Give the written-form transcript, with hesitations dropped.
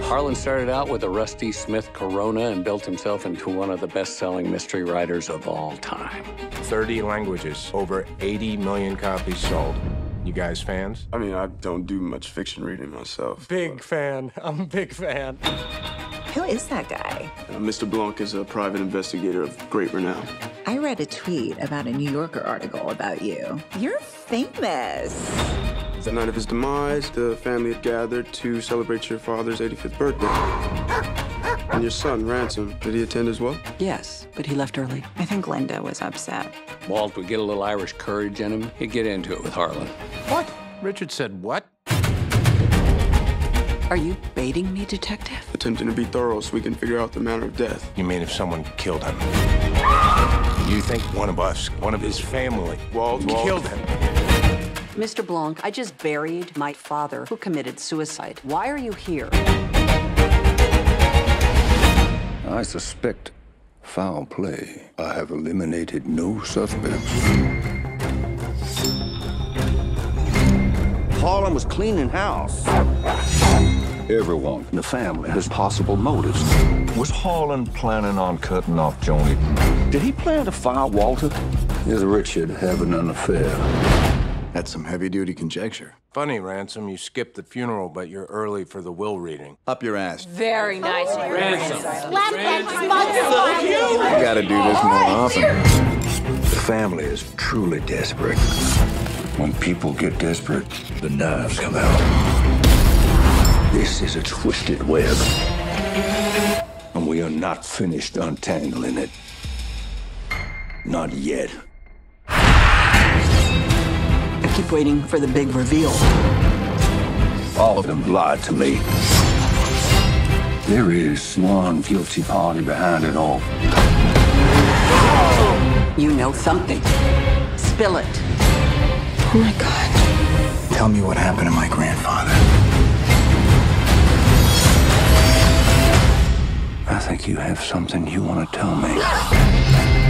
Harlan started out with a Rusty Smith Corona and built himself into one of the best-selling mystery writers of all time. 30 languages, over 80 million copies sold. You guys fans? I mean, I don't do much fiction reading myself. Big fan. I'm a big fan. Who is that guy? Mr. Blanc is a private investigator of great renown. I read a tweet about a New Yorker article about you. You're famous. The night of his demise, the family had gathered to celebrate your father's 85th birthday. And your son, Ransom, did he attend as well? Yes, but he left early. I think Linda was upset. Walt would get a little Irish courage in him. He'd get into it with Harlan. What? Richard said what? Are you baiting me, detective? Attempting to be thorough so we can figure out the manner of death. You mean if someone killed him? You think one of us, one of his family, Walt. killed him? Mr. Blanc, I just buried my father who committed suicide. Why are you here? I suspect foul play. I have eliminated no suspects. Harlan was cleaning house. Everyone in the family has possible motives. Was Harlan planning on cutting off Joni? Did he plan to fire Walter? Is Richard having an affair? That's some heavy-duty conjecture. Funny, Ransom, you skipped the funeral, but you're early for the will reading. Up your ass. Very nice. I gotta do this more often. The family is truly desperate. When people get desperate, the knives come out. This is a twisted web. And we are not finished untangling it. Not yet. I keep waiting for the big reveal. All of them lied to me. There is one guilty party behind it all. You know something. Spill it. Oh my God. Tell me what happened to my grandfather. I think you have something you want to tell me.